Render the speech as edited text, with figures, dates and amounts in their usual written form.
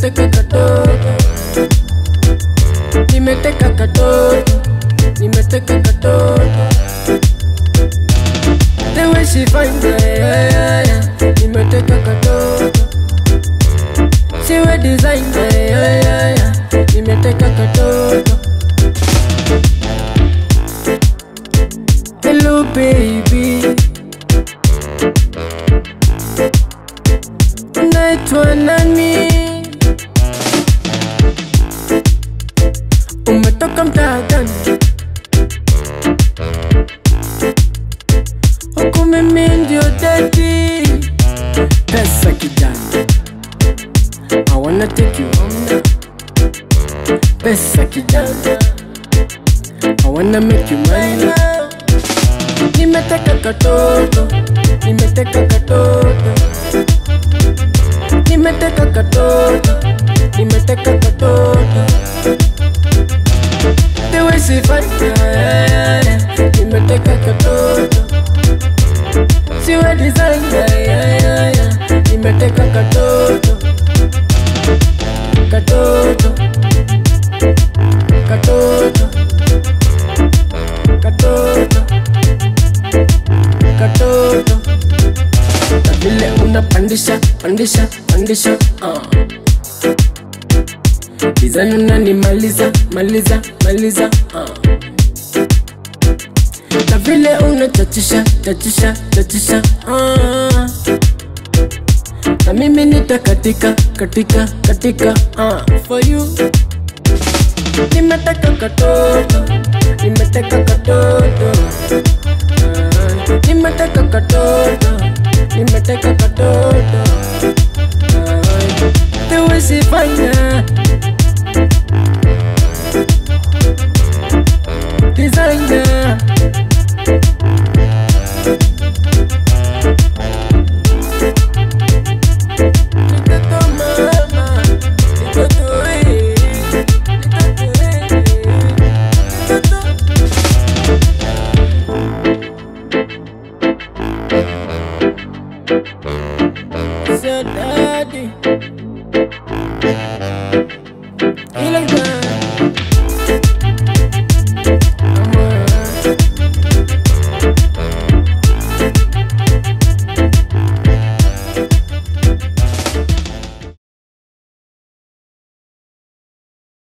nimeteka katoto, nimeteka katoto, nimeteka katoto. The way she find me, nimeteka katoto. She wear design, nimeteka katoto. Hello baby, unaitwa nani? Umetoka mtaa gani? Huku mimi ndio daddy. Pesa kijana, I wanna take you home now. Pesa kijana, I wanna make you mine now. Nimeteka katoto, nimeteka katoto, nimeteka katoto, nimeteka katoto. The way she find me, nimeteka katoto. She wear design, nimeteka katoto. Katoto, katoto, katoto, katoto. Na vile unapandisha, pandisha, pandisha, design unanimaliza, maliza, maliza, na vile unachachisha, chachisha, chachisha, na mimi nitakatika, katika, katika, for you. Nimeteka katoto, nimeteka katoto, nimeteka katoto, nimeteka katoto. The way she find her, designer. So daddy,